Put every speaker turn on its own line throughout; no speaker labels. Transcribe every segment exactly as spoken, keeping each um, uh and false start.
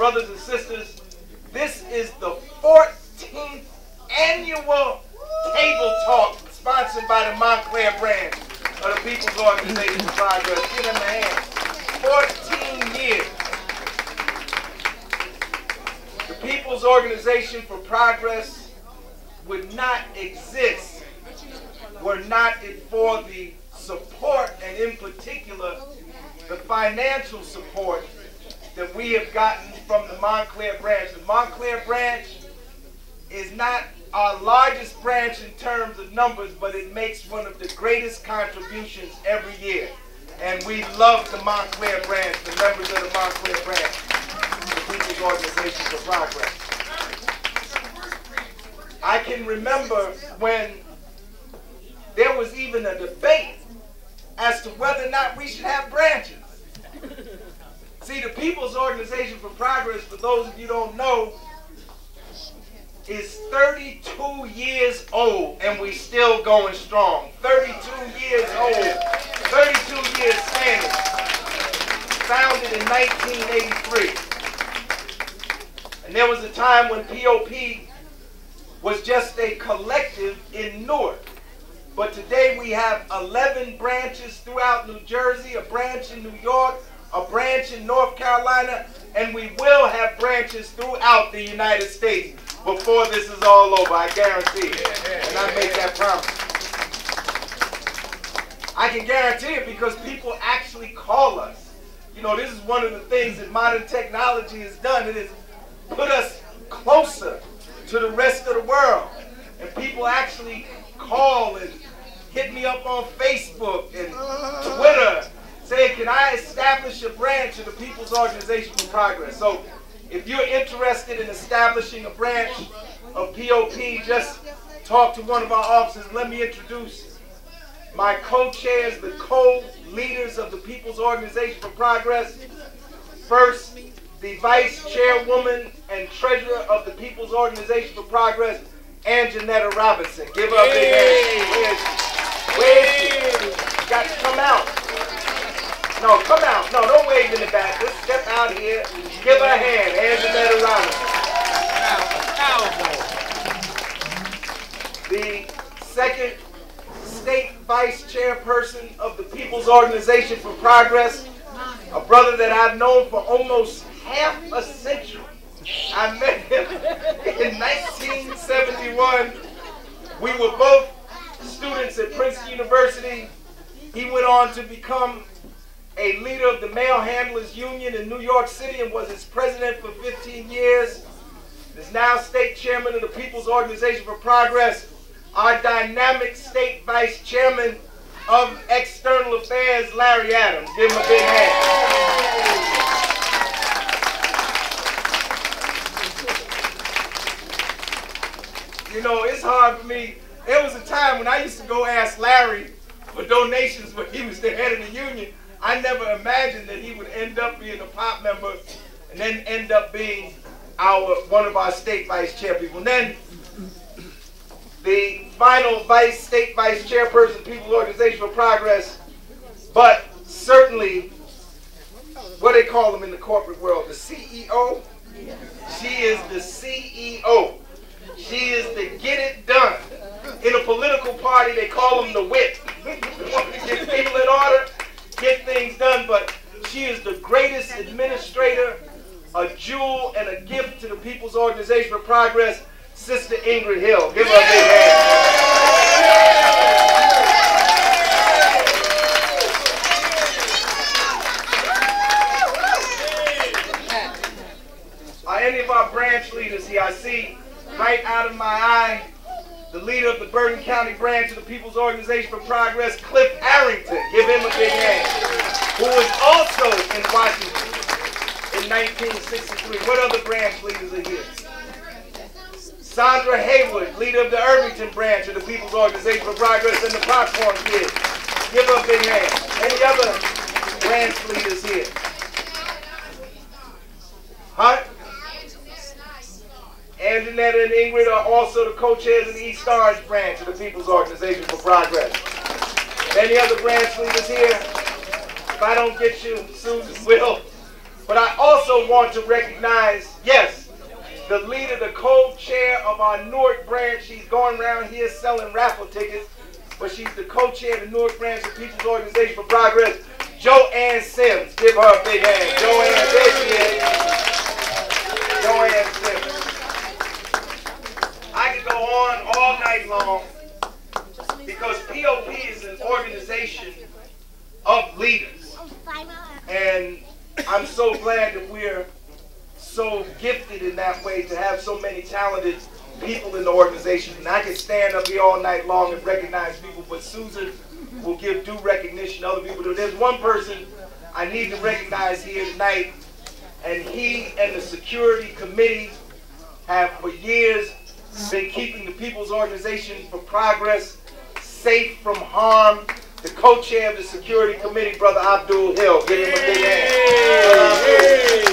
brothers and sisters, this is the fourteenth annual Table Talk sponsored by the Montclair branch of the People's Organization for Progress. Give them a hand. fourteen years. The People's Organization for Progress would not exist were not it for the support, and in particular, the financial support that we have gotten from the Montclair branch. The Montclair branch is not our largest branch in terms of numbers, but it makes one of the greatest contributions every year. And we love the Montclair branch, the members of the Montclair branch, the People's Organization for Progress. I can remember when there was even a debate as to whether or not we should have branches. See, the People's Organization for Progress, for those of you who don't know, is thirty-two years old, and we still going strong. thirty-two years old, thirty-two years standing. Founded in nineteen eighty-three. And there was a time when P O P was just a collective in Newark. But today we have eleven branches throughout New Jersey, a branch in New York, a branch in North Carolina, and we will have branches throughout the United States before this is all over, I guarantee it. And I make that promise. I can guarantee it because people actually call us. You know, this is one of the things that modern technology has done. It has put us closer to the rest of the world. And people actually call and hit me up on Facebook and Twitter saying, can I establish a branch of the People's Organization for Progress? So if you're interested in establishing a branch of P O P, just talk to one of our officers. Let me introduce my co-chairs, the co-leaders of the People's Organization for Progress. First, the Vice Chairwoman and Treasurer of the People's Organization for Progress, Anjanetta Robinson. Give her a big hand. Where is she? Where is she? Got to come out. No, come out. No, don't wave in the back. Just step out here. Give her a hand. Anjanetta Robinson. The second state vice chairperson of the People's Organization for Progress, a brother that I've known for almost half a century. I met him in nineteen seventy-one. We were both students at Princeton University. He went on to become a leader of the Mail Handlers Union in New York City and was its president for fifteen years. Is now state chairman of the People's Organization for Progress. Our dynamic state vice chairman of External Affairs, Larry Adams. Give him a big hand. You know, it's hard for me. There was a time when I used to go ask Larry for donations when he was the head of the union. I never imagined that he would end up being a pop member and then end up being our one of our state vice chair people. And then the final vice state vice chairperson of the People's Organization for Progress, but certainly what they call them in the corporate world, the C E O. She is the C E O. She is the get it done. In a political party, they call them the whip. Get people in order, get things done, but she is the greatest administrator, a jewel and a gift to the People's Organization for Progress, Sister Ingrid Hill. Give her a big hand. Are any of our branch leaders here? I see right out of my eye the leader of the Bergen County branch of the People's Organization for Progress, Cliff Arrington. Give him a big hand. Who was also in Washington in nineteen sixty-three. What other branch leaders are here? Sandra Haywood, leader of the Irvington branch of the People's Organization for Progress, and the Popcorn Kids. Give her a big hand. Any other branch leaders here? Huh? Anjanetta and Ingrid are also the co-chairs of the East Orange branch of the People's Organization for Progress. Any other branch leaders here? If I don't get you, Susan will. But I also want to recognize, yes, the leader, the co-chair of our Newark branch. She's going around here selling raffle tickets, but she's the co-chair of the Newark branch of People's Organization for Progress, Joanne Sims. Give her a big hand. Joanne, there she is. Joanne Sims. I could go on all night long because P O P is an organization of leaders. And I'm so glad that we're so gifted in that way to have so many talented people in the organization. And I can stand up here all night long and recognize people, but Susan will give due recognition to other people. There's one person I need to recognize here tonight, and he and the security committee have for years been keeping the People's Organization for Progress safe from harm. The co-chair of the security committee, Brother Abdul Hill. Give him a big hand. Hey.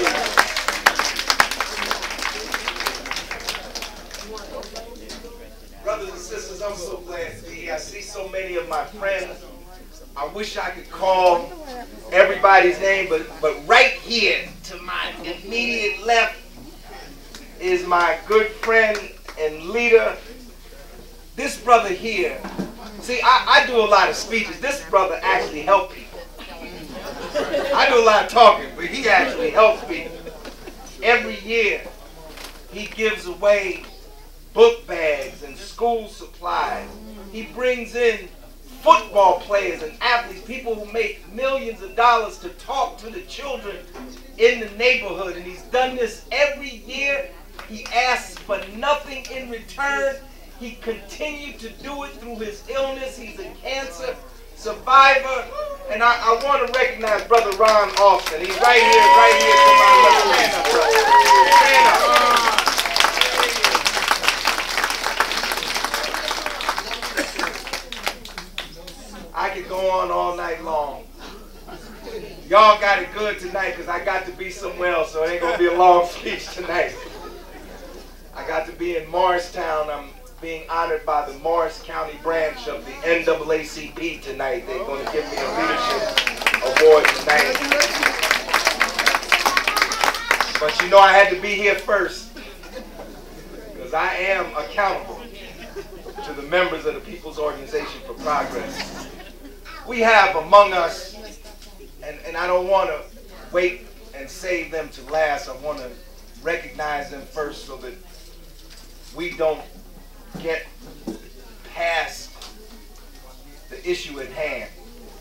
Brothers and sisters, I'm so glad to be here. I see so many of my friends. I wish I could call everybody's name, but, but right here to my immediate left is my good friend and leader. This brother here, see, I, I do a lot of speeches. This brother actually helps people. I do a lot of talking, but he actually helps people. Every year, he gives away book bags and school supplies. He brings in football players and athletes, people who make millions of dollars to talk to the children in the neighborhood. And he's done this every year. He asks for nothing in return. He continued to do it through his illness. He's a cancer survivor. And I, I want to recognize Brother Ron Austin. He's right here, right here to my left. Stand up, brother. Stand up. I could go on all night long. Y'all got it good tonight because I got to be somewhere else, so it ain't going to be a long speech tonight. I got to be in Morristown. I'm being honored by the Morris County branch of the N double A C P tonight. They're going to give me a leadership award tonight. But you know I had to be here first because I am accountable to the members of the People's Organization for Progress. We have among us, and, and I don't want to wait and save them to last. I want to recognize them first so that we don't get past the issue at hand.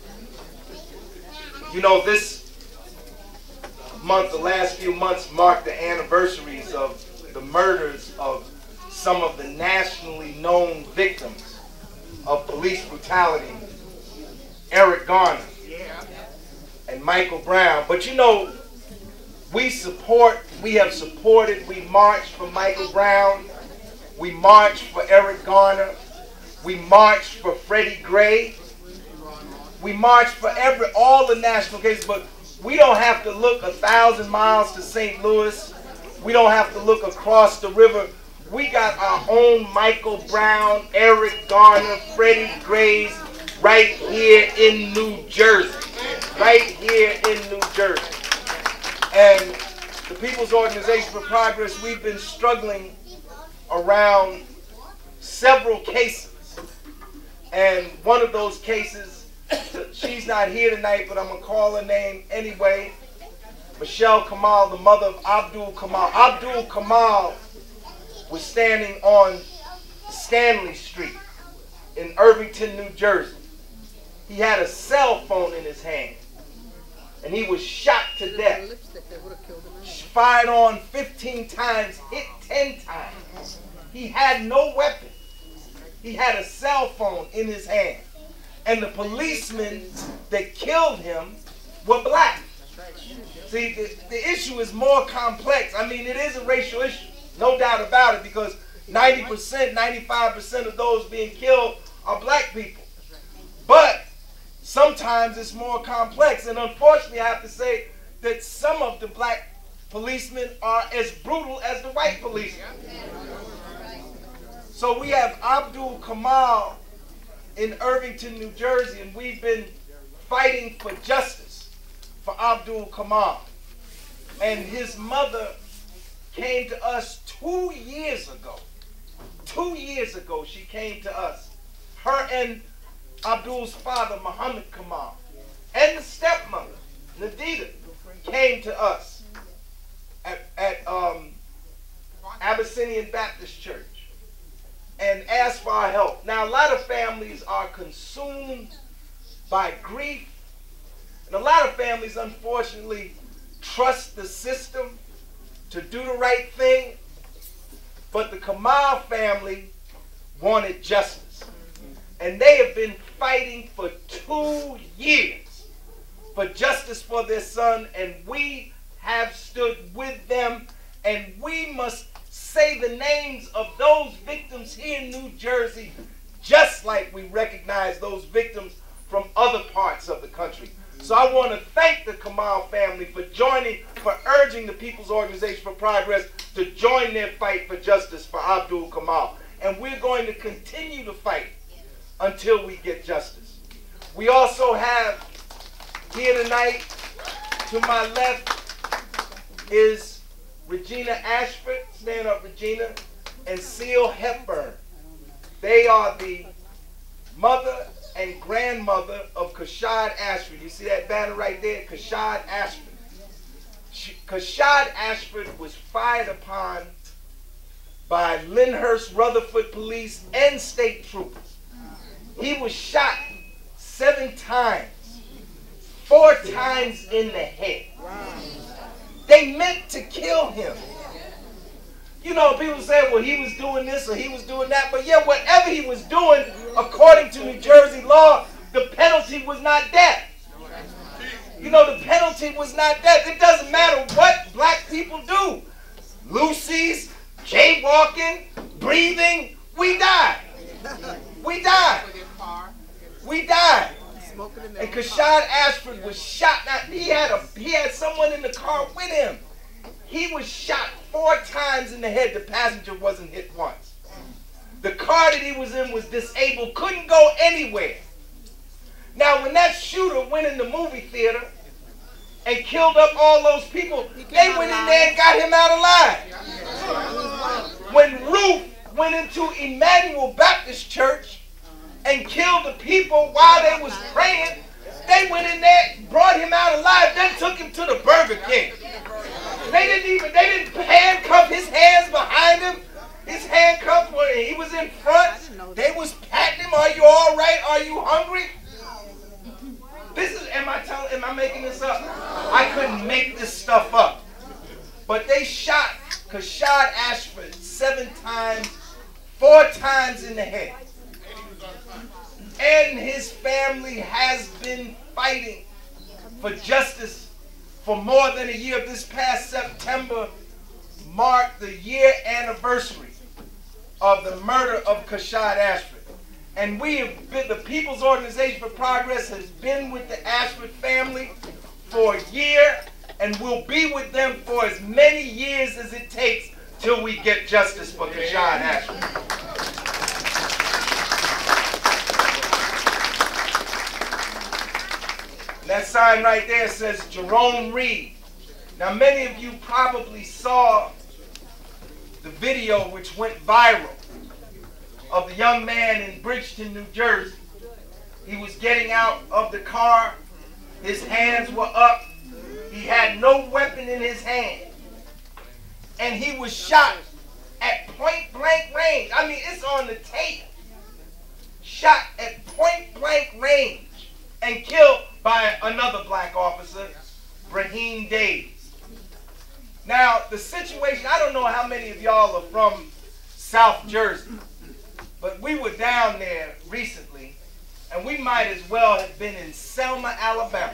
You know, this month, the last few months, mark the anniversaries of the murders of some of the nationally known victims of police brutality, Eric Garner and Michael Brown. But you know, we support, we have supported, we marched for Michael Brown. We marched for Eric Garner. We marched for Freddie Gray. We marched for every, all the national cases, but we don't have to look a thousand miles to Saint Louis. We don't have to look across the river. We got our own Michael Brown, Eric Garner, Freddie Grays right here in New Jersey. Right here in New Jersey. And the People's Organization for Progress, we've been struggling around several cases. And one of those cases, she's not here tonight, but I'm going to call her name anyway. Michelle Kamal, the mother of Abdul Kamal. Abdul Kamal was standing on Stanley Street in Irvington, New Jersey. He had a cell phone in his hand. And he was shot to death. Fired on fifteen times, hit ten times. He had no weapon. He had a cell phone in his hand. And the policemen that killed him were black. See, the, the issue is more complex. I mean, it is a racial issue, no doubt about it, because ninety percent, ninety-five percent of those being killed are black people. But sometimes it's more complex. And unfortunately, I have to say that some of the black policemen are as brutal as the white policemen. So we have Abdul Kamal in Irvington, New Jersey, and we've been fighting for justice for Abdul Kamal. And his mother came to us two years ago. Two years ago, she came to us. Her and Abdul's father, Muhammad Kamal, and the stepmother, Nadida, came to us at, at um, Abyssinian Baptist Church and asked for our help. Now, a lot of families are consumed by grief, and a lot of families, unfortunately, trust the system to do the right thing, but the Kamal family wanted justice. And they have been fighting for two years for justice for their son, and we have stood with them, and we must say the names of those victims here in New Jersey just like we recognize those victims from other parts of the country. So I want to thank the Kamal family for joining, for urging the People's Organization for Progress to join their fight for justice for Abdul Kamal. And we're going to continue to fight until we get justice. We also have here tonight, to my left, is Regina Ashford, stand up Regina, and Seal Hepburn. They are the mother and grandmother of Kashad Ashford. You see that banner right there? Kashad Ashford. Kashad Ashford was fired upon by Lyndhurst Rutherford police and state troopers. He was shot seven times, four times in the head. They meant to kill him. You know, people say, well, he was doing this or he was doing that. But yeah, whatever he was doing, according to New Jersey law, the penalty was not death. You know, the penalty was not death. It doesn't matter what black people do. Lucy's, jaywalking, breathing, we die. We die. We die. And Kashad Ashford was shot. Now, he had a he had someone in the car with him. He was shot four times in the head. The passenger wasn't hit once. The car that he was in was disabled, couldn't go anywhere. Now, when that shooter went in the movie theater and killed up all those people, they went in there and got him out alive. When Ruth went into Emmanuel Baptist Church and killed the people while they was praying, they went in there, brought him out alive, then took him to the Burger King. They didn't even, they didn't handcuff his hands behind him. His handcuffs were, he was in front. They was patting him, are you all right? Are you hungry? This is, am I telling, am I making this up? I couldn't make this stuff up. But they shot Kashad Ashford seven times, four times in the head. And his family has been fighting for justice for more than a year. This past September marked the year anniversary of the murder of Kashad Ashford. And we have been, the People's Organization for Progress has been with the Ashford family for a year and will be with them for as many years as it takes till we get justice for Kashad Ashford. That sign right there says Jerome Reed. Now, many of you probably saw the video which went viral of the young man in Bridgeton, New Jersey. He was getting out of the car. His hands were up. He had no weapon in his hand. And he was shot at point blank range. I mean, it's on the tape. Shot at point blank range and killed by another black officer, Raheem Davis. Now, the situation, I don't know how many of y'all are from South Jersey, but we were down there recently, and we might as well have been in Selma, Alabama.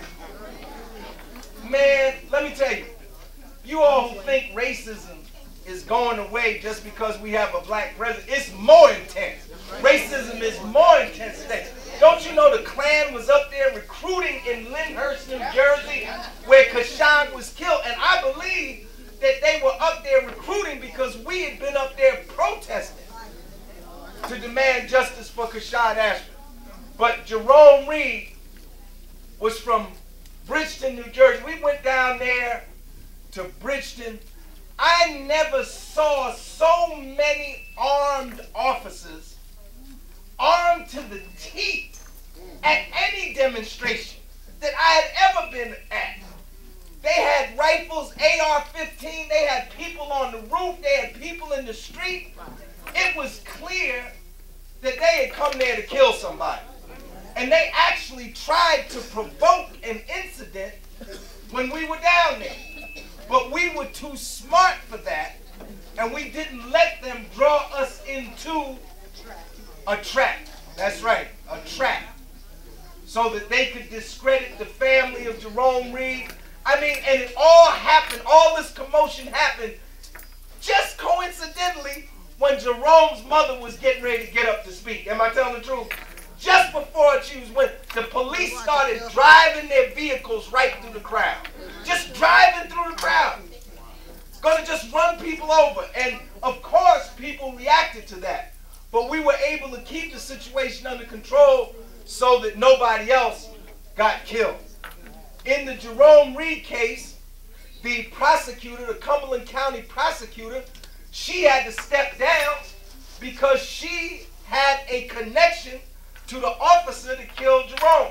Man, let me tell you, you all who think racism is going away just because we have a black president, it's more intense. Racism is more intense today. Don't you know the Klan was up there recruiting in Lyndhurst, New Jersey, where Kashad was killed? And I believe that they were up there recruiting because we had been up there protesting to demand justice for Kashad Ashford. But Jerome Reed was from Bridgeton, New Jersey. We went down there to Bridgeton, I never saw so many armed officers, armed to the teeth, at any demonstration that I had ever been at. They had rifles, A R fifteen, they had people on the roof, they had people in the street. It was clear that they had come there to kill somebody. And they actually tried to provoke an incident when we were down there. But we were too smart for that, and we didn't let them draw us into a trap. That's right, a trap. So that they could discredit the family of Jerome Reed. I mean, and it all happened, all this commotion happened just coincidentally when Jerome's mother was getting ready to get up to speak. Am I telling the truth? Just before she was, when the police started driving their vehicles right through the crowd. Just driving through the crowd. Gonna just run people over. And of course, people reacted to that. But we were able to keep the situation under control so that nobody else got killed. In the Jerome Reed case, the prosecutor, the Cumberland County prosecutor, she had to step down because she had a connection to the officer that killed Jerome.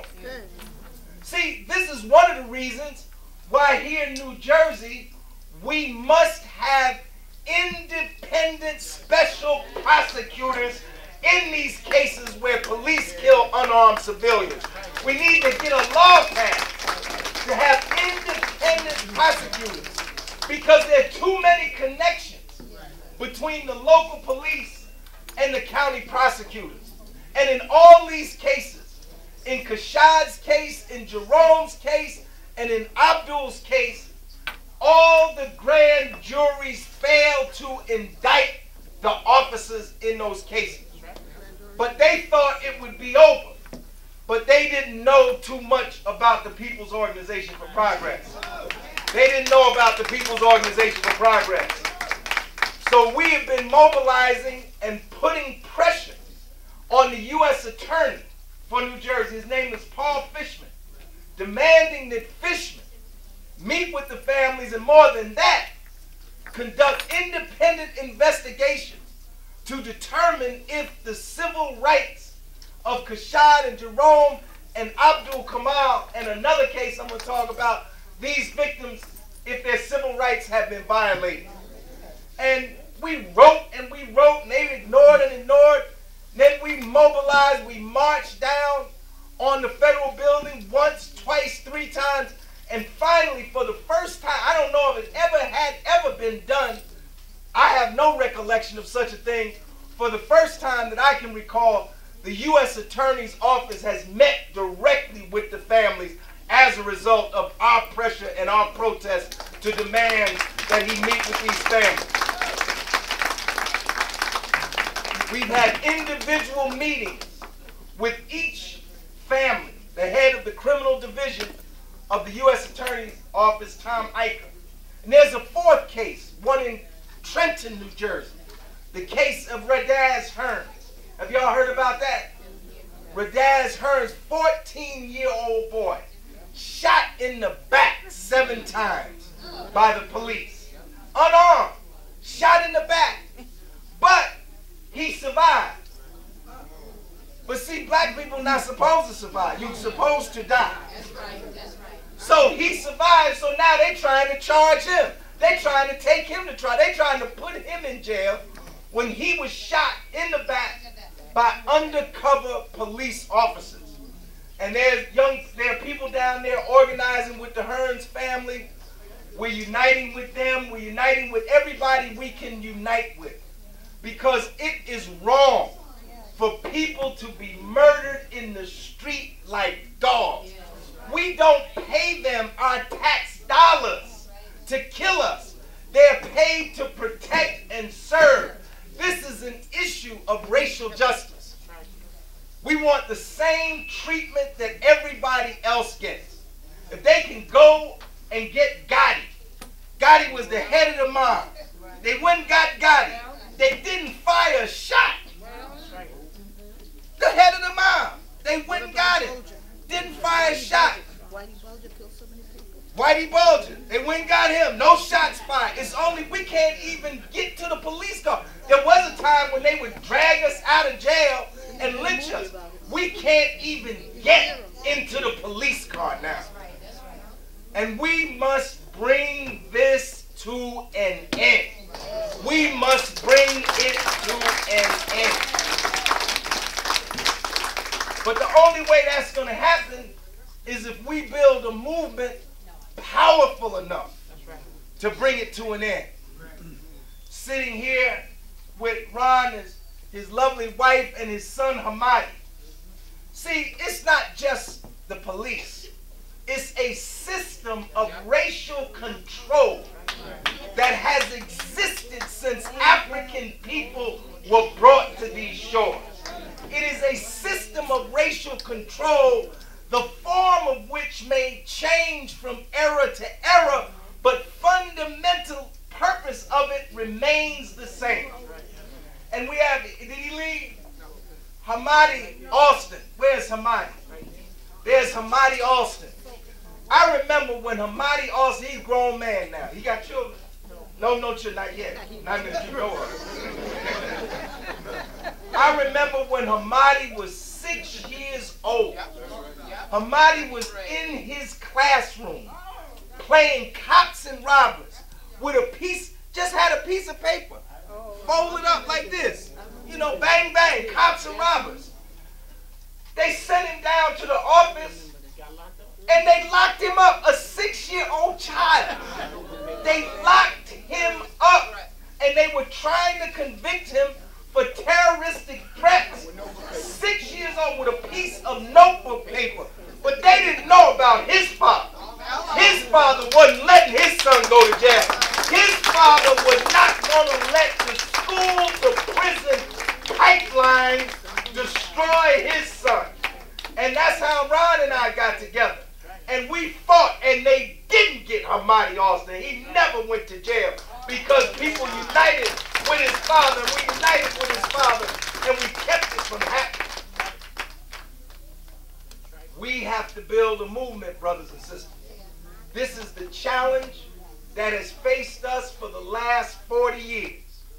See, this is one of the reasons why here in New Jersey, we must have independent special prosecutors in these cases where police kill unarmed civilians. We need to get a law passed to have independent prosecutors because there are too many connections between the local police and the county prosecutors. And in all these cases, in Kashad's case, in Jerome's case, and in Abdul's case, all the grand juries failed to indict the officers in those cases. But they thought it would be over. But they didn't know too much about the People's Organization for Progress. They didn't know about the People's Organization for Progress. So we have been mobilizing and putting pressure on the U S Attorney for New Jersey. His name is Paul Fishman, demanding that Fishman meet with the families and more than that, conduct independent investigations to determine if the civil rights of Kashad and Jerome and Abdul Kamal, and another case I'm going to talk about, these victims, if their civil rights have been violated. And we wrote and we wrote and they ignored and ignored. Then we mobilized, we marched down on the federal building once, twice, three times, and finally, for the first time, I don't know if it ever had ever been done, I have no recollection of such a thing. For the first time that I can recall, the U S Attorney's Office has met directly with the families as a result of our pressure and our protest to demand that he meet with these families. We've had individual meetings with each family, the head of the criminal division of the U S Attorney's Office, Tom Eicher. And there's a fourth case, one in Trenton, New Jersey, the case of Radaz Hearns. Have y'all heard about that? Radaz Hearns, fourteen-year-old boy, shot in the back seven times by the police. Unarmed, shot in the back. But he survived. But see, black people are not supposed to survive. You're supposed to die. That's right, that's right. So he survived, so now they're trying to charge him. They're trying to take him to trial. They're trying to put him in jail when he was shot in the back by undercover police officers. And there's young, there are people down there organizing with the Hearns family. We're uniting with them. We're uniting with everybody we can unite with. Because it is wrong for people to be murdered in the street like dogs. We don't pay them our tax dollars to kill us. They're paid to protect and serve. This is an issue of racial justice. We want the same treatment that everybody else gets. If they can go and get Gotti. Gotti was the head of the mob. They went and got Gotti. They didn't fire a shot. The head of the mob. They went and got him. Didn't fire a shot.
Whitey Bulger killed so many people.
Whitey Bulger, they went and got him. No shots fired. It's only we can't even get to the police car. There was a time when they would drag us out of jail and lynch us. We can't even get into the police car now. And we must bring this to an end. We must bring it to an end. But the only way that's going to happen is if we build a movement powerful enough to bring it to an end. Sitting here with Ron, his, his lovely wife, and his son Hamadi. See, it's not just the police. It's a system of racial control that has existed since African people were brought to these shores. It is a system of racial control, the form of which may change from era to era, but fundamental purpose of it remains the same. And we have, did he leave? Hamadi Alston. Where's Hamadi? There's Hamadi Alston. I remember when Hamadi Alston, he's a grown man now. He got children? No, no children, not yet. Not that you know of. I remember when Hamadi was six years old. Hamadi was in his classroom playing cops and robbers with a piece, just had a piece of paper, folded up like this. You know, bang, bang, cops and robbers. They sent him down to the office and they locked him up, a six-year-old child. They locked him up and they were trying to convict him for terroristic threats. Six years old with a piece of notebook paper. But they didn't know about his father. His father wasn't letting his son go to jail. His father was not going to let the school to prison pipeline destroy his son. And that's how Ron and I got together. And we fought, and they didn't get Hamadi Alston. He never went to jail because people united with his father. We united with his father, and we kept it from happening. We have to build a movement, brothers and sisters. This is the challenge that has faced us for the last forty years.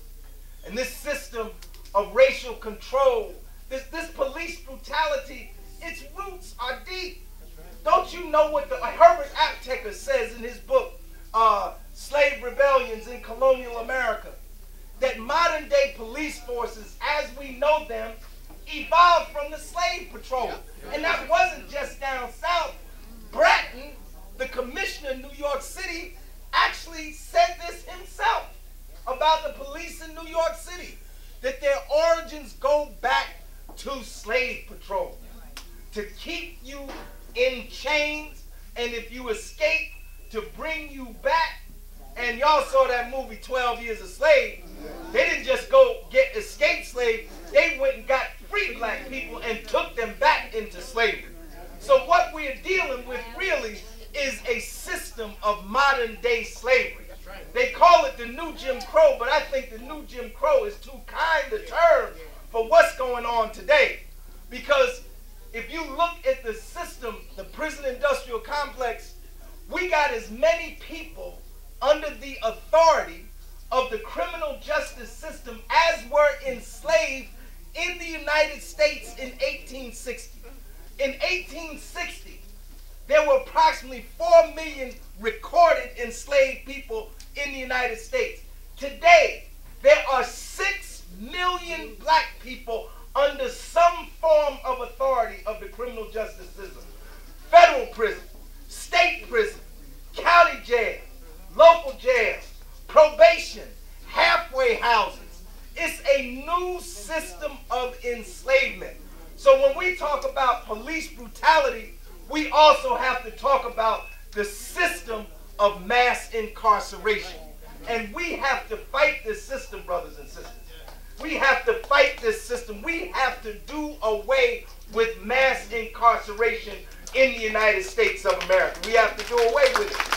And this system of racial control, this, this police brutality, its roots are deep. Don't you know what the, uh, Herbert Aptheker says in his book, uh, Slave Rebellions in Colonial America, that modern day police forces, as we know them, evolved from the slave patrol. And that wasn't just down south. Bratton, the commissioner in New York City, actually said this himself about the police in New York City, that their origins go back to slave patrol, to keep you in chains, and if you escape, to bring you back. And y'all saw that movie twelve years a Slave. They didn't just go get escaped slaves. They went and got free black people and took them back into slavery. So what we're dealing with really is a system of modern day slavery. They call it the new Jim Crow, but I think the new Jim Crow is too kind a term for what's going on today. Because if you look at the system, the prison industrial complex, we got as many people under the authority of the criminal justice system as were enslaved in the United States in eighteen sixty. In eighteen sixty, there were approximately four million recorded enslaved people in the United States. Today, there are six million black people under some form of authority of the criminal justice system. Federal prison, state prison, county jail, local jails, probation, halfway houses. It's a new system of enslavement. So when we talk about police brutality, we also have to talk about the system of mass incarceration. And we have to fight this system, brothers and sisters. We have to fight this system. We have to do away with mass incarceration in the United States of America. We have to do away with it.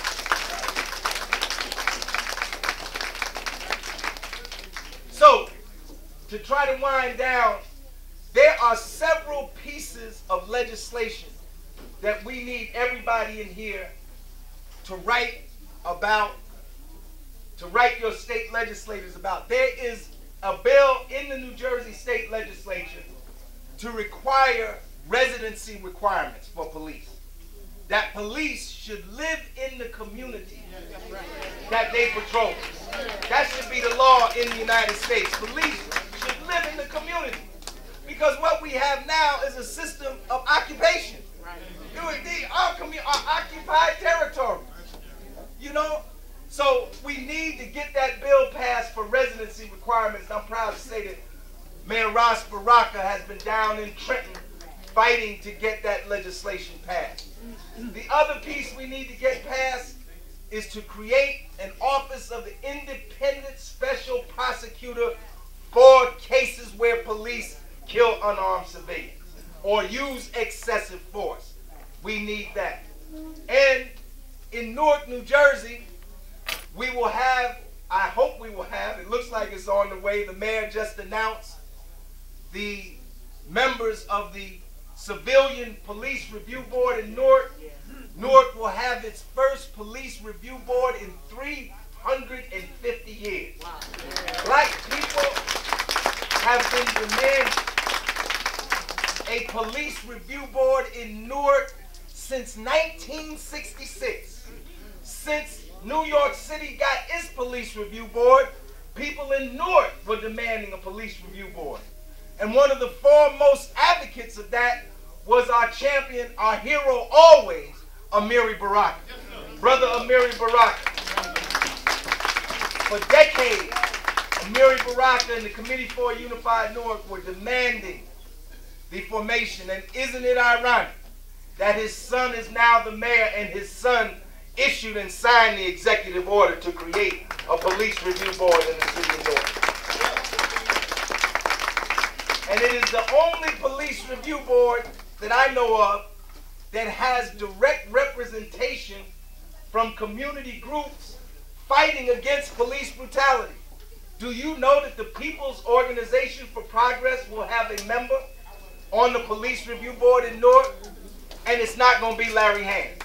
So, to try to wind down, there are several pieces of legislation that we need everybody in here to write about, to write your state legislators about. There is a bill in the New Jersey state legislature to require residency requirements for police. That police should live in the community that they patrol. That should be the law in the United States. Police should live in the community. Because what we have now is a system of occupation. You know, our, our occupied territory. You know? So we need to get that bill passed for residency requirements. I'm proud to say that Mayor Ras Baraka has been down in Trenton fighting to get that legislation passed. The other piece we need to get passed is to create an office of the independent special prosecutor for cases where police kill unarmed civilians or use excessive force. We need that. And in Newark, New Jersey, we will have, I hope we will have, it looks like it's on the way, the mayor just announced the members of the Civilian Police Review Board in Newark. Newark will have its first police review board in three hundred fifty years. Wow. Black people have been demanding a police review board in Newark since nineteen sixty-six. Since New York City got its police review board, people in Newark were demanding a police review board. And one of the foremost advocates of that was our champion, our hero always, Amiri Baraka. Brother Amiri Baraka. For decades, Amiri Baraka and the Committee for a Unified Newark were demanding the formation. And isn't it ironic that his son is now the mayor and his son issued and signed the executive order to create a police review board in the city of Newark? And it is the only police review board that I know of that has direct representation from community groups fighting against police brutality. Do you know that the People's Organization for Progress will have a member on the police review board in Newark? And it's not going to be Larry Hand.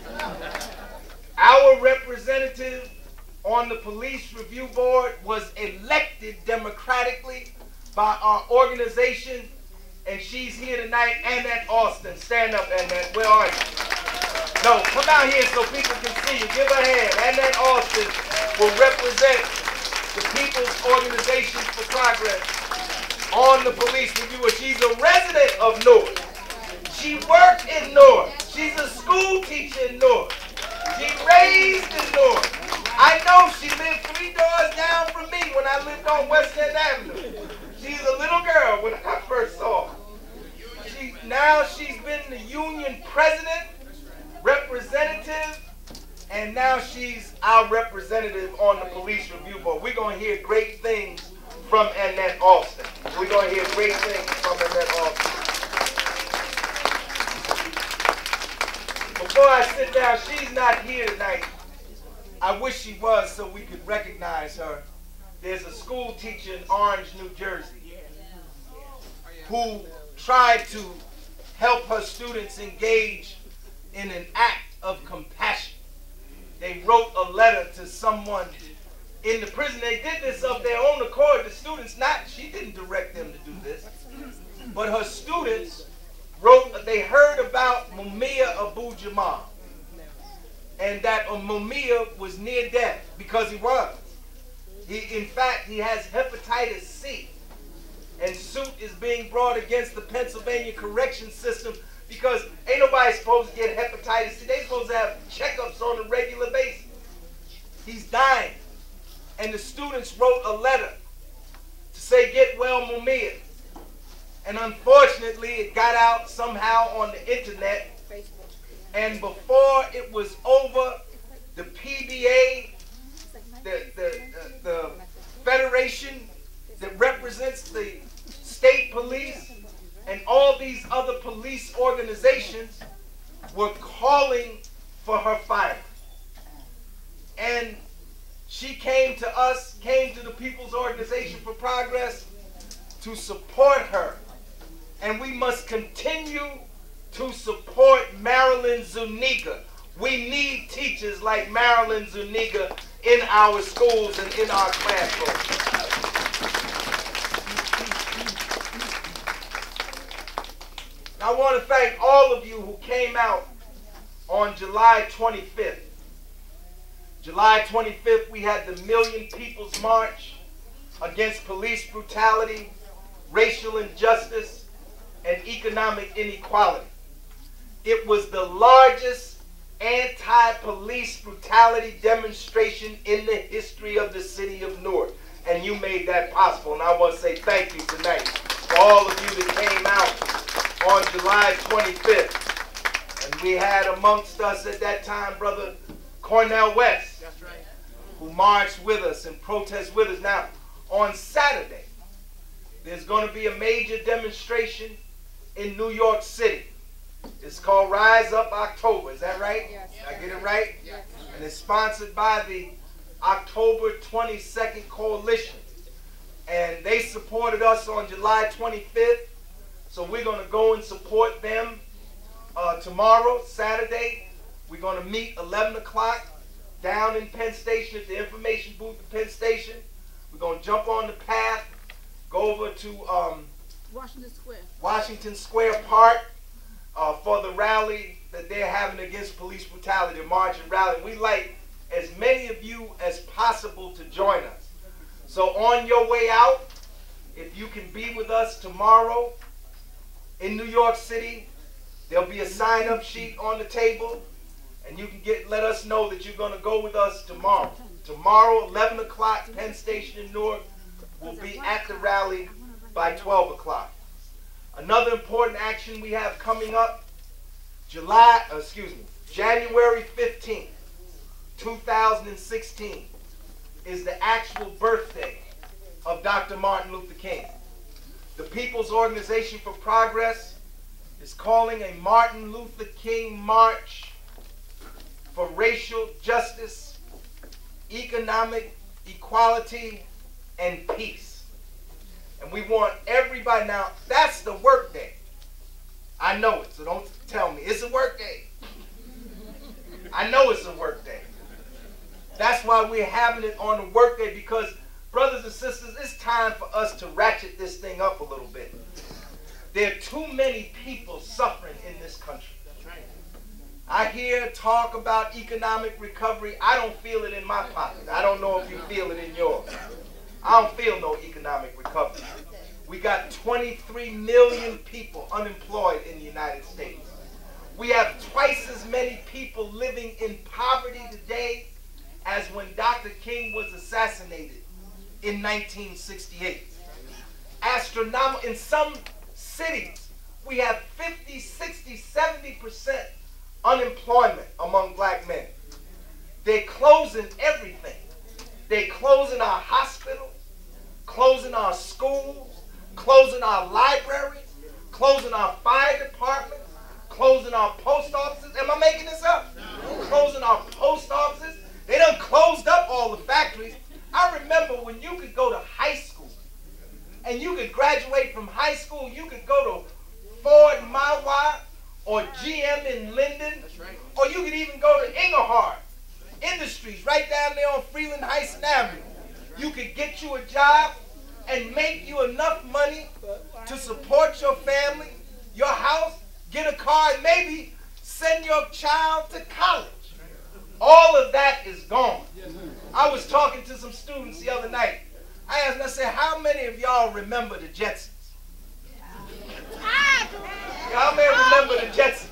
Our representative on the police review board was elected democratically by our organization, and she's here tonight. Annette Austin. Stand up, Annette. Where are you? No, come out here so people can see you. Give her a hand. Annette Austin will represent the People's Organization for Progress on the police review. She's a resident of Newark. She worked in Newark. She's a school teacher in Newark. She raised in Newark. I know she lived three doors down from me when I lived on West End Avenue. She's a little girl when I first saw her. She, now she's been the union president, representative, and now she's our representative on the police review board. We're going to hear great things from Annette Austin. We're going to hear great things from Annette Austin. Before I sit down, she's not here tonight. I wish she was so we could recognize her. There's a school teacher in Orange, New Jersey, who tried to help her students engage in an act of compassion. They wrote a letter to someone in the prison. They did this of their own accord. The students, not, she didn't direct them to do this, but her students wrote, they heard about Mumia Abu Jamal, and that Mumia was near death, because he was. He, in fact, he has hepatitis C, and suit is being brought against the Pennsylvania correction system because ain't nobody supposed to get hepatitis C. They're supposed to have checkups on a regular basis. He's dying, and the students wrote a letter to say, get well, Mumia. And unfortunately, it got out somehow on the internet, and before it was over, the P B A, the, the, the, the federation that represents the state police, and all these other police organizations were calling for her firing. And she came to us, came to the People's Organization for Progress to support her. And we must continue to support Marilyn Zuniga, We need teachers like Marilyn Zuniga in our schools and in our classrooms. I want to thank all of you who came out on July twenty-fifth. July twenty-fifth, we had the Million People's March against police brutality, racial injustice, and economic inequality. It was the largest anti-police brutality demonstration in the history of the city of Newark. And you made that possible. And I want to say thank you tonight for all of you that came out on July twenty-fifth. And we had amongst us at that time Brother Cornel West, that's right, who marched with us and protest with us. Now, on Saturday, there's going to be a major demonstration in New York City. It's called Rise Up October. Is that right? Yes. Did I get it right? Yes. And it's sponsored by the October twenty-second Coalition. And they supported us on July twenty-fifth. So we're going to go and support them uh, tomorrow, Saturday. We're going to meet eleven o'clock down in Penn Station at the information booth at Penn Station. We're going to jump on the path, go over to um,
Washington Square.
Washington Square Park uh, for the rally that they're having against police brutality, the march and rally. And we'd like as many of you as possible to join us. So on your way out, if you can be with us tomorrow in New York City, there'll be a sign-up sheet on the table, and you can get let us know that you're going to go with us tomorrow. Tomorrow, eleven o'clock, Penn Station in Newark, will be at the rally by twelve o'clock. Another important action we have coming up, July, uh, excuse me, January fifteenth, two thousand sixteen, is the actual birthday of Doctor Martin Luther King. The People's Organization for Progress is calling a Martin Luther King March for racial justice, economic equality, and peace. And we want everybody, now that's the work day. I know it, so don't tell me. It's a work day. I know it's a work day. That's why we're having it on the work day, because brothers and sisters, it's time for us to ratchet this thing up a little bit. There are too many people suffering in this country. I hear talk about economic recovery. I don't feel it in my pocket. I don't know if you feel it in yours. I don't feel no economic recovery. We got twenty-three million people unemployed in the United States. We have twice as many people living in poverty today as when Doctor King was assassinated in nineteen sixty-eight. Astronomical. In some cities, we have fifty, sixty, seventy percent unemployment among black men. They're closing everything. They're closing our hospitals, closing our schools, closing our libraries, closing our fire departments, closing our post offices. Am I making this up? No. Closing our post offices. They done closed up all the factories. I remember when you could go to high school and you could graduate from high school, you could go to Ford Mawa or G M in Linden, right, or you could even go to Engelhard Industries right down there on Freeland Heights Avenue. You could get you a job and make you enough money to support your family, your house, get a car, and maybe send your child to college. All of that is gone. I was talking to some students the other night. I asked them, I said, how many of y'all remember the Jetsons? Y'all may remember the Jetsons.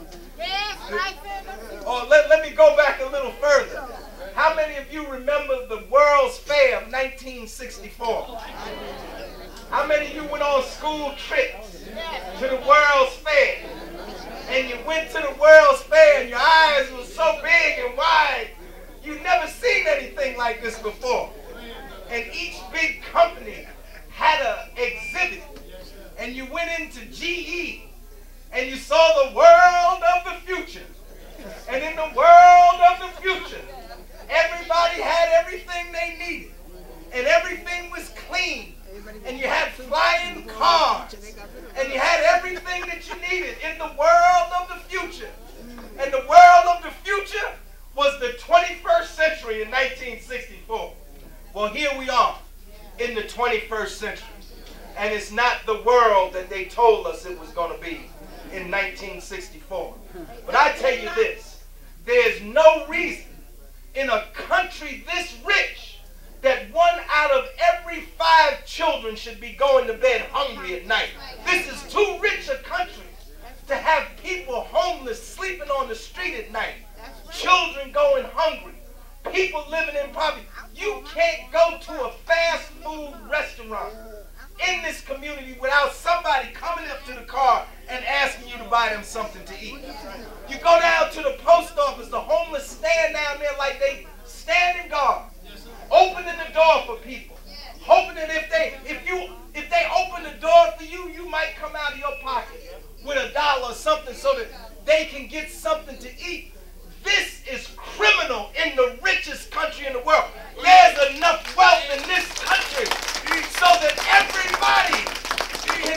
Oh, let, let me go back a little further. How many of you remember the World's Fair of nineteen sixty-four? How many of you went on school trips to the World's Fair? And you went to the World's Fair and your eyes were so big and wide, you've never seen anything like this before. And each big company had an exhibit. And you went into G E and you saw the world of the future. And in the world of the future, everybody had everything they needed. And everything was clean. And you had flying cars. And you had everything that you needed in the world of the future. And the world of the future was the twenty-first century in nineteen sixty-four. Well, here we are in the twenty-first century. And it's not the world that they told us it was going to be in nineteen sixty-four. But I tell you this, there's no reason in a country this rich that one out of every five children should be going to bed hungry at night. This is too rich a country to have people homeless sleeping on the street at night, children going hungry, people living in poverty. You can't go to a fast food restaurant in this community without somebody coming up to the car and asking you to buy them something to eat. You go down to the post office, the homeless stand down there like they standing guard, opening the door for people, hoping that if they if you if they open the door for you, you might come out of your pocket with a dollar or something so that they can get something to eat. This is criminal in the richest country in the world. There's enough wealth in this country so that everybody can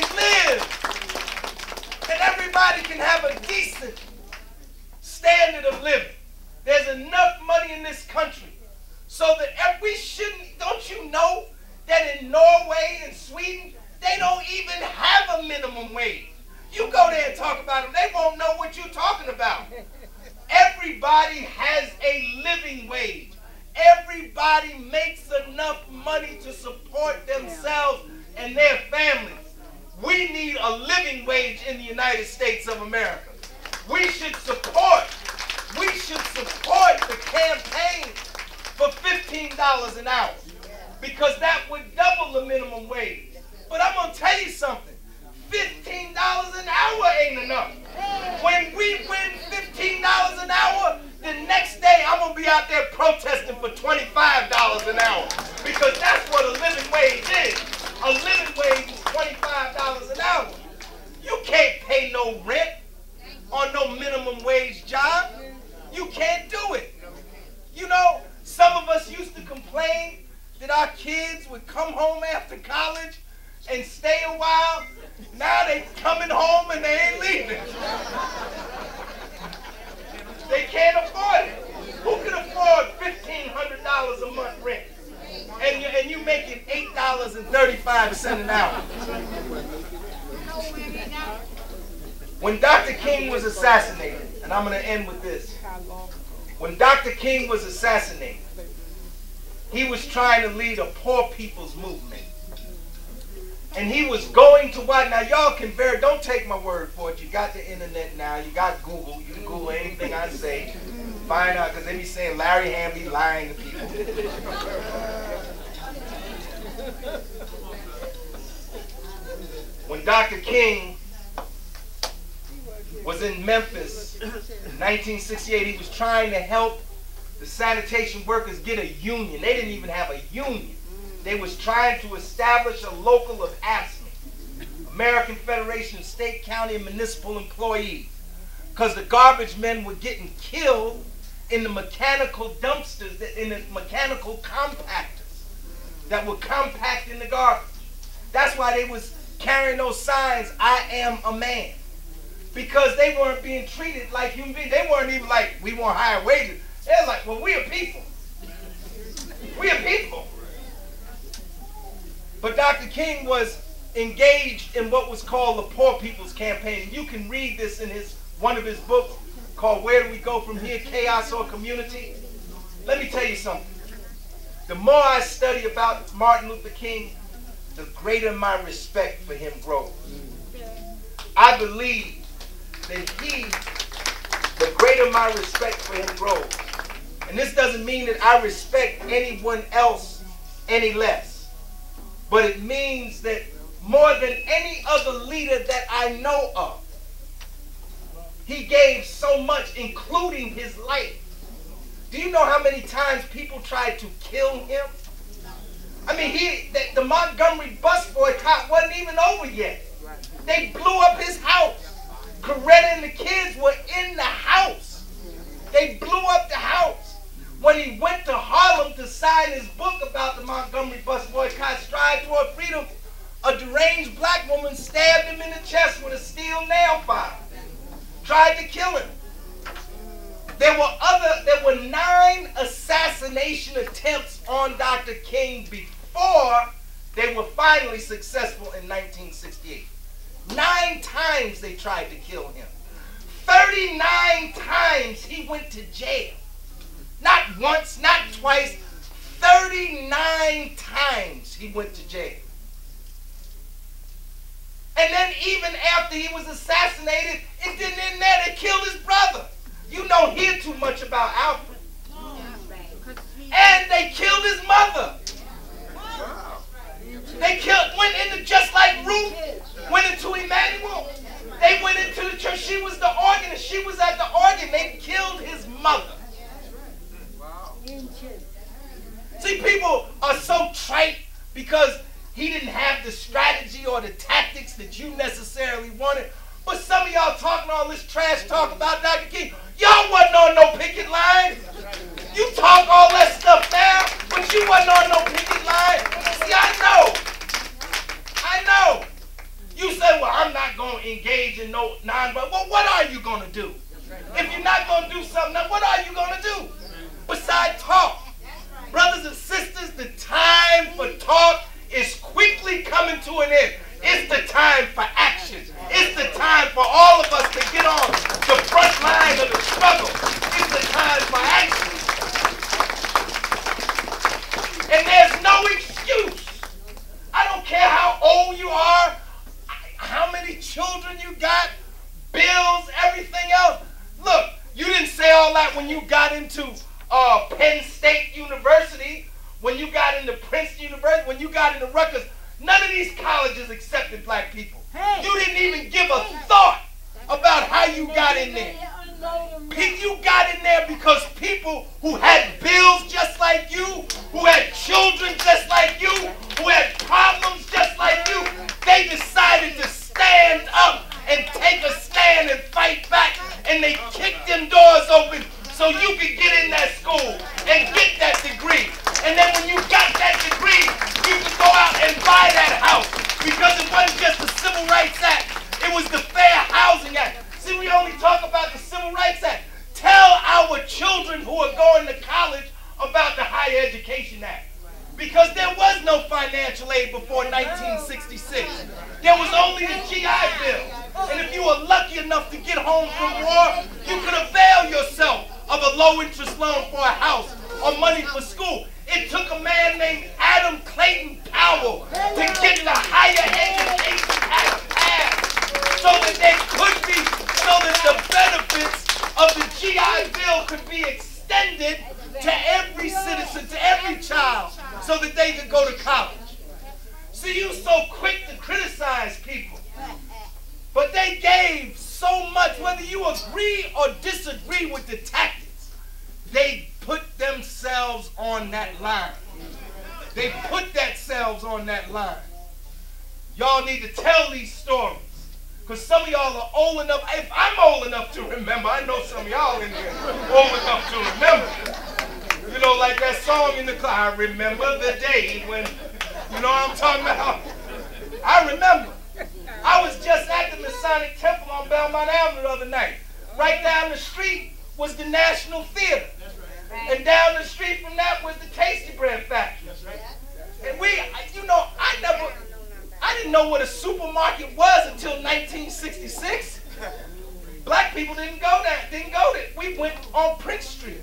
live and everybody can have a decent standard of living. There's enough money in this country so that we shouldn't, don't you know that in Norway and Sweden, they don't even have a minimum wage. You go there and talk about them, they won't know what you're talking about. Everybody has a living wage. Everybody makes enough money to support themselves and their families. We need a living wage in the United States of America. We should support, we should support the campaign for fifteen dollars an hour because that would double the minimum wage. But I'm going to tell you something. fifteen dollars an hour ain't enough. When we win fifteen dollars an hour, the next day I'm going to be out there protesting for twenty-five dollars an hour because that's what a living wage is. A living wage is twenty-five dollars an hour. You can't pay no rent on no minimum wage job. You can't do it. You know, some of us used to complain that our kids would come home after college and stay a while. Now they coming home and they ain't leaving. They can't afford it. Who can afford fifteen hundred dollars a month rent? And, you, and you making eight dollars and thirty-five cents an hour. When Doctor King was assassinated, and I'm going to end with this. When Doctor King was assassinated, he was trying to lead a poor people's movement. And he was going to what? Now y'all can verify, don't take my word for it. You got the internet now. You got Google. You can Google anything I say. Find out, because they be saying Larry Ham be lying to people. When Doctor King was in Memphis in nineteen sixty-eight, he was trying to help the sanitation workers get a union. They didn't even have a union. They was trying to establish a local of AFSCME, American Federation of State, County, and Municipal Employees, because the garbage men were getting killed in the mechanical dumpsters, in the mechanical compactors that were compacting the garbage. That's why they was carrying those signs, I am a man, because they weren't being treated like human beings. They weren't even like, we want higher wages. They're like, well, we are people. We are people. But Doctor King was engaged in what was called the Poor People's Campaign. You can read this in his one of his books called Where Do We Go From Here, Chaos or Community? Let me tell you something. The more I study about Martin Luther King, the greater my respect for him grows. I believe that he, the greater my respect for him grows. And this doesn't mean that I respect anyone else any less. But it means that more than any other leader that I know of, he gave so much, including his life. Do you know how many times people tried to kill him? I mean, he, the, the Montgomery bus boycott wasn't even over yet. They blew up his house. Coretta and the kids were in the house. They blew up the house. When he went to Harlem to sign his book about the Montgomery bus boycott, Stride Toward Freedom, a deranged black woman stabbed him in the chest with a steel nail file. Tried to kill him. There were other, there were nine assassination attempts on Doctor King before they were finally successful in nineteen sixty-eight. Nine times they tried to kill him. thirty-nine times he went to jail. Not once, not twice. thirty-nine times he went to jail. And then even after he was assassinated, it didn't end there. They killed his brother. You don't hear too much about Alfred. And they killed his mother. They killed, went into, just like Ruth went into Emmanuel. They went into the church. She was the organist. She was at the organ. They killed his mother. See, people are so trite because he didn't have the strategy or the tactics that you necessarily wanted. But some of y'all talking all this trash talk about Doctor King. Y'all wasn't on no picket line. You talk all that stuff now, but you wasn't on no picket line. See, I know. I know. You say, well, I'm not going to engage in no non-violence. Well, what are you going to do? If you're not going to do something, what are you going to do? Besides talk. Brothers and sisters, the time for talk is quickly coming to an end. It's the time for action. It's the time for all of us to get on the front line of the struggle. It's the time for action. And there's no excuse. I don't care how old you are, how many children you got, bills, everything else. Look, you didn't say all that when you got into uh, Penn State University, when you got into Princeton University, when you got into Rutgers. None of these colleges accepted black people. Hey. You didn't even give a thought about how you got in there. You got in there because people who had bills just like you, who had children just like you, who had problems just like you, they decided to stand up and take a stand and fight back, and they kicked them doors open so you could get in that school and get that degree. And then when you got that degree, you could go out and buy that house, because it wasn't just the Civil Rights Act, it was the Fair Housing Act. See, we only talk about the Civil Rights Act. Tell our children who are going to college about the Higher Education Act. Because there was no financial aid before nineteen sixty-six. There was only the G I Bill. And if you were lucky enough to get home from war, you could avail yourself of a low-interest loan for a house or money for school. It took a man named Adam Clayton Powell to get the Higher Education Act passed so that there could be, so that the benefits of the G I Bill could be extended to every citizen, to every child, so that they could go to college. See, you so quick to criticize people, but they gave so much, whether you agree or disagree with the tactics, they put themselves on that line. They put themselves on that line. Y'all need to tell these stories, because some of y'all are old enough. If I'm old enough to remember, I know some of y'all in here old enough to remember. You know, like that song in the car, I remember the day when, you know what I'm talking about? I remember. I was just at the Masonic Temple on Belmont Avenue the other night. Right down the street was the National Theater. And down the street from that was the Tasty Bread Factory. And we, you know, I never, I didn't know what a supermarket was until nineteen sixty-six. Black people didn't go there, didn't go there. We went on Prince Street.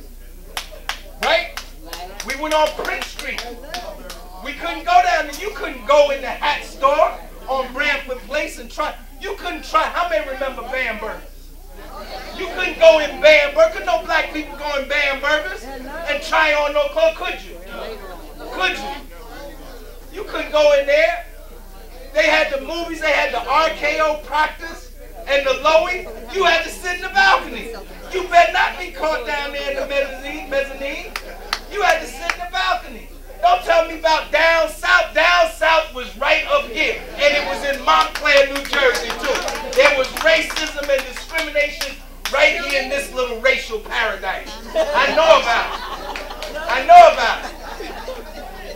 Right? We went on Prince Street. We couldn't go down there. You couldn't go in the hat store on Bramford Place and try. You couldn't try. How many remember Bam Burgers? You couldn't go in Bam Burgers. Could no black people go in Bam Burgers and try on no clothes? Could you? Could you? You couldn't go in there. They had the movies. They had the R K O Proctors and the Lowy. You had to sit in the balcony. You better not be caught down there in the mezzanine. mezzanine. You had to sit in the balcony. Don't tell me about down south. Down south was right up here. And it was in Montclair, New Jersey, too. There was racism and discrimination right here in this little racial paradise. I know about it. I know about it.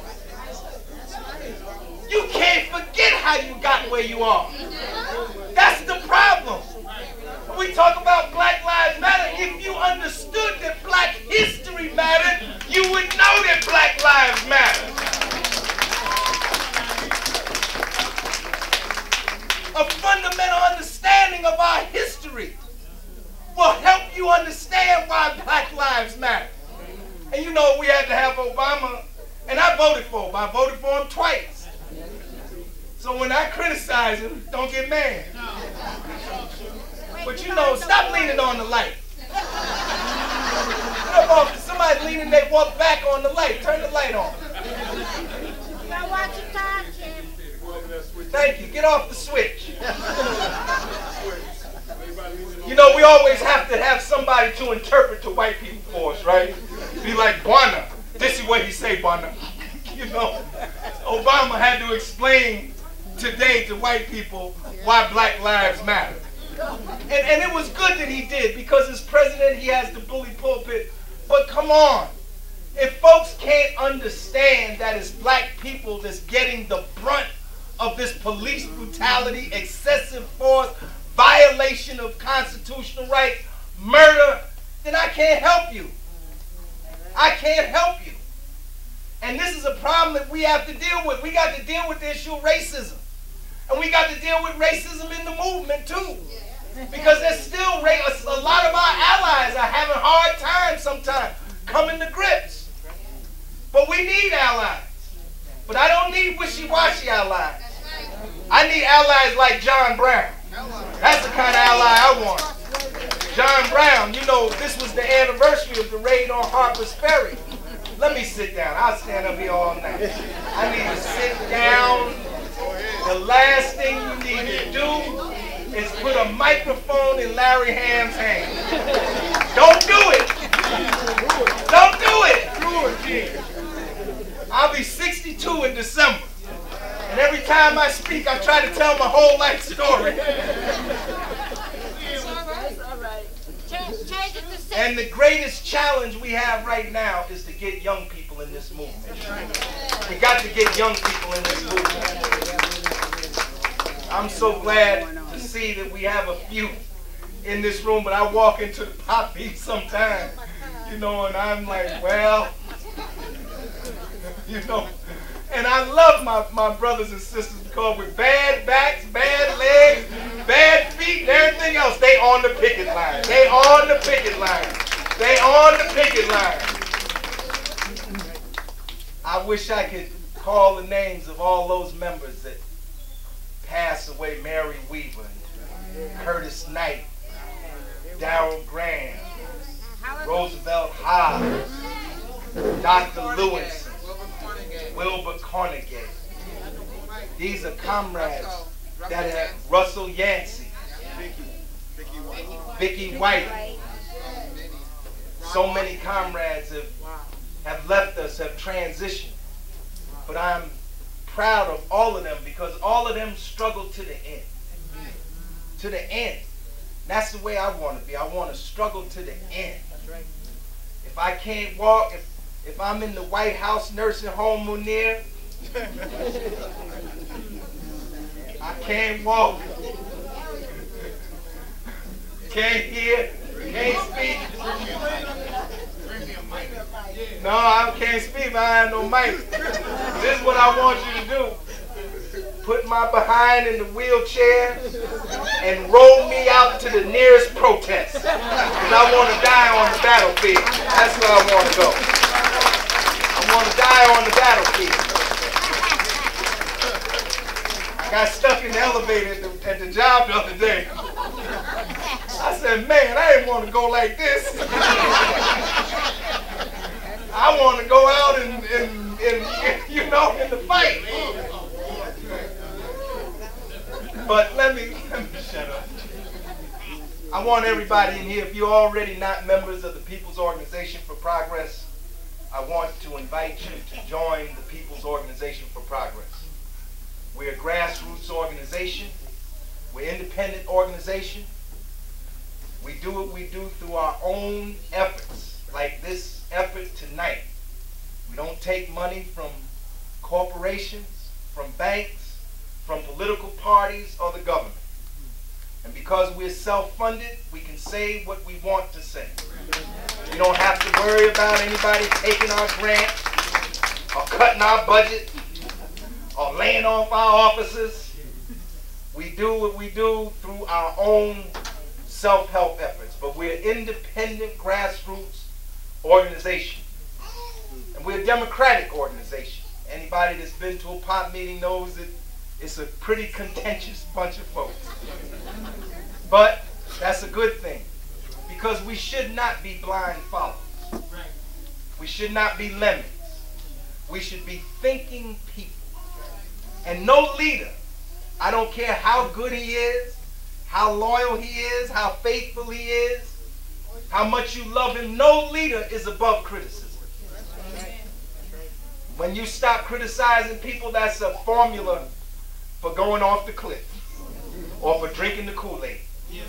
You can't forget how you got where you are. That's the problem. When we talk about Black Lives Matter, if you understood mattered, you would know that Black Lives Matter. A fundamental understanding of our history will help you understand why Black Lives Matter. And you know, we had to have Obama, and I voted for him. I voted for him twice. So when I criticize him, don't get mad. But you know, stop leaning on the light. Somebody's leaning, they walk back on the light. Turn the light on. Thank you. Get off the switch. You know, we always have to have somebody to interpret to white people for us, right? Be like, Bwana, this is what he say, Bwana. You know, Obama had to explain today to white people why Black Lives Matter. And, and it was good that he did, because as president, he has the bully pulpit. But come on. If folks can't understand that it's black people that's getting the brunt of this police brutality, excessive force, violation of constitutional rights, murder, then I can't help you. I can't help you. And this is a problem that we have to deal with. We got to deal with the issue of racism. And we got to deal with racism in the movement too. Because there's still, a lot of our allies are having hard times sometimes coming to grips. But we need allies. But I don't need wishy-washy allies. I need allies like John Brown. That's the kind of ally I want. John Brown, you know, this was the anniversary of the raid on Harper's Ferry. Let me sit down. I'll stand up here all night. I need to sit down. The last thing you need to do is put a microphone in Larry Ham's hand. Don't do it. Don't do it. I'll be sixty-two in December. And every time I speak, I try to tell my whole life story. And the greatest challenge we have right now is to get young people in this movement. We got to get young people in this movement. I'm so glad to see that we have a few in this room, but I walk into the poppy sometimes, you know, and I'm like, well, you know, and I love my, my brothers and sisters because with bad backs, bad legs, bad feet, and everything else, they on the picket line. They on the picket line. They on the picket line. I wish I could call the names of all those members that passed away. Mary Weaver, Curtis Knight, Darrell Graham, Roosevelt Hobbs, Doctor Lewis, Wilbur Carnegie. These are comrades that have Russell Yancey, Vicky White. So many comrades have, have left us, have transitioned. But I'm proud of all of them because all of them struggled to the end. To the end. That's the way I want to be. I want to struggle to the end. If I can't walk, if If I'm in the White House nursing home, Munir, I can't walk, can't hear, can't speak. No, I can't speak, but I have no mic. This is what I want you to do. Put my behind in the wheelchair and roll me out to the nearest protest. Because I want to die on the battlefield. That's where I want to go. I want to die on the battlefield. I got stuck in the elevator at the, at the job the other day. I said, man, I didn't want to go like this. I want to go out and, and, and, you know, in the fight. But let me, let me shut up. I want everybody in here, if you're already not members of the People's Organization for Progress, I want to invite you to join the People's Organization for Progress. We're a grassroots organization. We're an independent organization. We do what we do through our own efforts, like this effort tonight. We don't take money from corporations, from banks, from political parties or the government. And because we're self-funded, we can say what we want to say. We don't have to worry about anybody taking our grant or cutting our budget or laying off our offices. We do what we do through our own self-help efforts, but we're an independent grassroots organization. And we're a democratic organization. Anybody that's been to a pop meeting knows that it's a pretty contentious bunch of folks. But that's a good thing, because we should not be blind followers. We should not be lemmings. We should be thinking people. And no leader, I don't care how good he is, how loyal he is, how faithful he is, how much you love him, no leader is above criticism. When you stop criticizing people, that's a formula for going off the cliff or for drinking the Kool-Aid.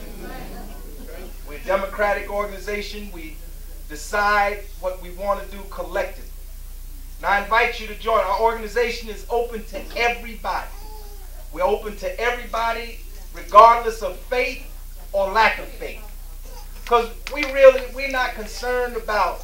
We're a democratic organization. We decide what we want to do collectively. And I invite you to join. Our organization is open to everybody. We're open to everybody regardless of faith or lack of faith. Because we really, we're not concerned about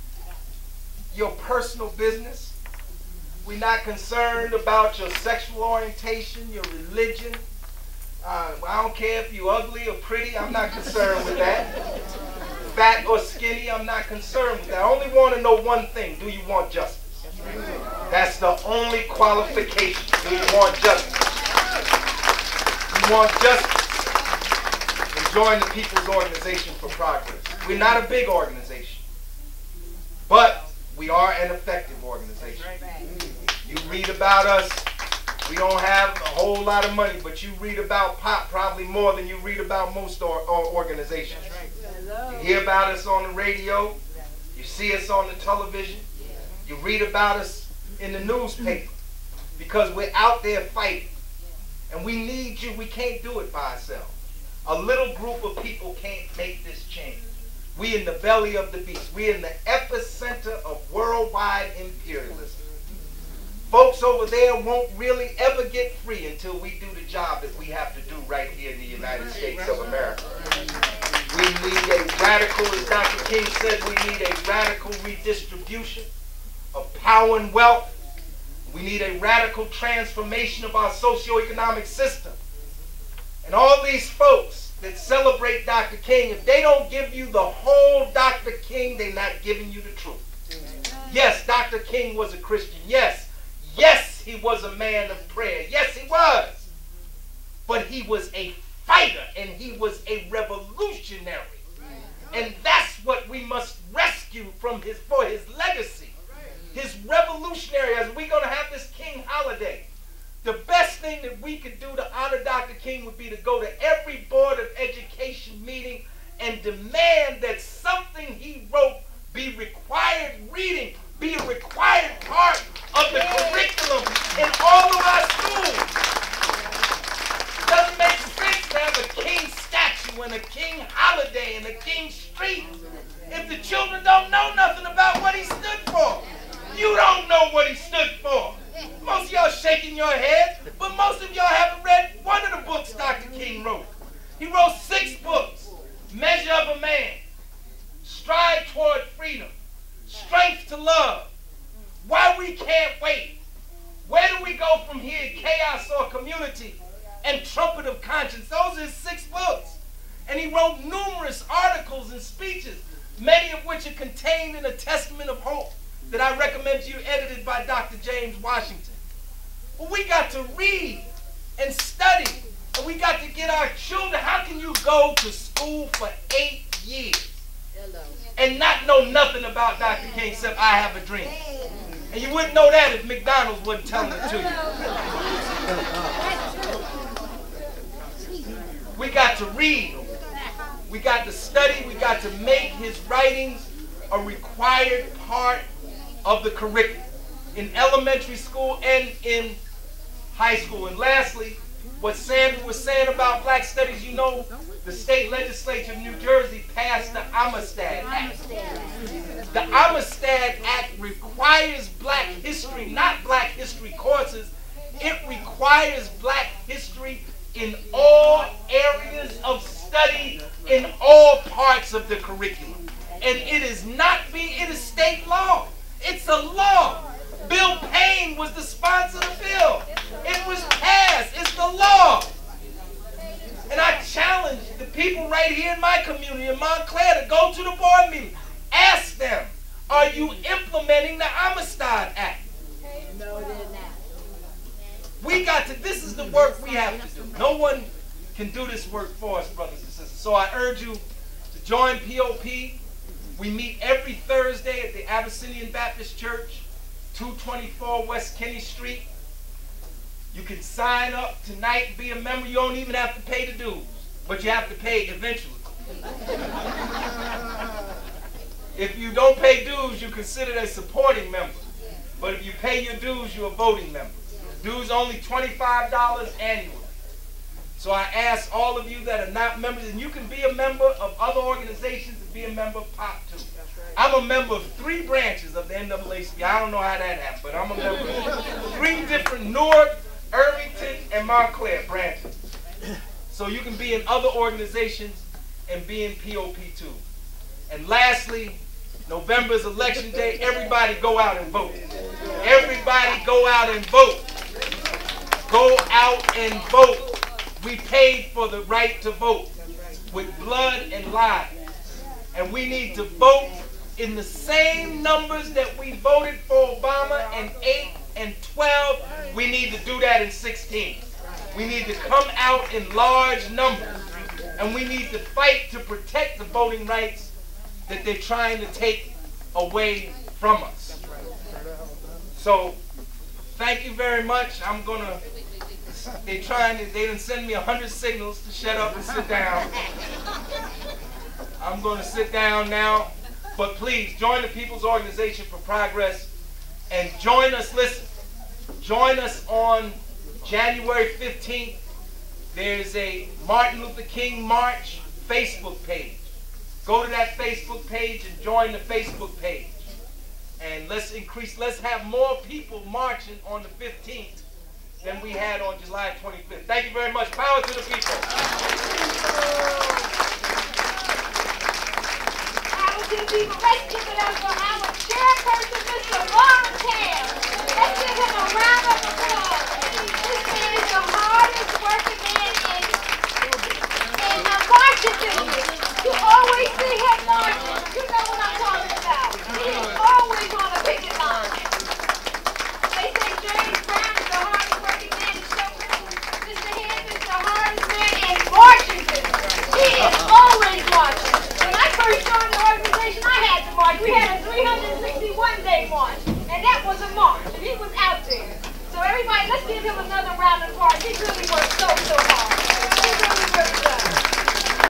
your personal business. We're not concerned about your sexual orientation, your religion. Uh, I don't care if you're ugly or pretty. I'm not concerned with that. Fat or skinny, I'm not concerned with that. I only want to know one thing. Do you want justice? That's the only qualification. Do you want justice? You want justice? Then join the People's Organization for Progress. We're not a big organization, but we are an effective organization. You read about us. We don't have a whole lot of money, but you read about POP probably more than you read about most or, or organizations. You hear about us on the radio. You see us on the television. You read about us in the newspaper, because we're out there fighting. And we need you. We can't do it by ourselves. A little group of people can't make this change. We're in the belly of the beast. We're in the epicenter of worldwide imperialism. Folks over there won't really ever get free until we do the job that we have to do right here in the United States of America. We need a radical, as Doctor King said, we need a radical redistribution of power and wealth. We need a radical transformation of our socioeconomic system. And all these folks that celebrate Doctor King, if they don't give you the whole Doctor King, they're not giving you the truth. Yes, Doctor King was a Christian. Yes. Yes, he was a man of prayer. Yes, he was. But he was a fighter, and he was a revolutionary. And that's what we must rescue from his, for his legacy. His revolutionary, as we're going to have this King holiday. The best thing that we could do to honor Doctor King would be to go to every Board of Education meeting and demand that something he wrote be required reading, be a required part of the curriculum in all of our schools. It doesn't make sense to have a King statue and a King holiday and a King street if the children don't know nothing about what he stood for. You don't know what he stood for. Most of y'all shaking your head, but most of y'all haven't read one of the books Doctor King wrote. He wrote six books. Measure of a Man, Stride Toward Freedom, Strength to Love, Why We Can't Wait, Where Do We Go From Here, Chaos or Community, and Trumpet of Conscience. Those are his six books. And he wrote numerous articles and speeches, many of which are contained in A Testament of Hope that I recommend to you, edited by Doctor James Washington. But we got to read and study, and we got to get our children. How can you go to school for eight years and not know nothing about Doctor King except I have a dream? And you wouldn't know that if McDonald's wasn't telling it to you. We got to read. We got to study. We got to make his writings a required part of the curriculum in elementary school and in high school. And lastly, what Sandra was saying about black studies, you know, the state legislature of New Jersey passed the Amistad Act. The Amistad Act requires black history, not black history courses. It requires black history in all areas of study, in all parts of the curriculum. And it is not being, it is state law. It's a law. Bill Payne was the sponsor of the bill. It was passed. It's the law. And I challenge the people right here in my community, in Montclair, to go to the board meeting. Ask them, are you implementing the Amistad Act?
No, it is not.
We got to, this is the work we have to do. No one can do this work for us, brothers and sisters. So I urge you to join P O P. We meet every Thursday at the Abyssinian Baptist Church, two twenty-four West Kinney Street. You can sign up tonight and be a member. You don't even have to pay the dues, but you have to pay eventually. If you don't pay dues, you're considered a supporting member. But if you pay your dues, you're a voting member. Dues only twenty-five dollars annually. So I ask all of you that are not members, and you can be a member of other organizations and be a member of P O P too. I'm a member of three branches of the N double A C P. I don't know how that happened, but I'm a member of three different Newark, Irvington, and Montclair branches. So you can be in other organizations and be in P O P too. And lastly, November is election day. Everybody go out and vote. Everybody go out and vote. Go out and vote. We paid for the right to vote with blood and lives. And we need to vote in the same numbers that we voted for Obama in eight and twelve. We need to do that in sixteen. We need to come out in large numbers. And we need to fight to protect the voting rights that they're trying to take away from us. So, thank you very much. I'm going to, they're trying to, they didn't send me a hundred signals to shut up and sit down. I'm going to sit down now. But please, join the People's Organization for Progress and join us, listen, join us on January fifteenth. There's a Martin Luther King March Facebook page. Go to that Facebook page and join the Facebook page. And let's increase, let's have more people marching on the fifteenth than we had on July twenty-fifth. Thank you very much. Power to the people.
Power to the people. Let's give it up for our chairperson, Mister Lawrence Hale. Let's give him a round of applause. This man is the hardest working man in, in uh, Washington. You always see him marching. You know what I'm talking about. He is always on a picket line. They say James Brown is the hardest working man in show business. Mister Hand is the hardest man in Washington. He is always marching. When I first joined the organization, I had to march. We had a three hundred sixty-one day march, and that was a march, and he was out there. So everybody, let's give him another round of applause.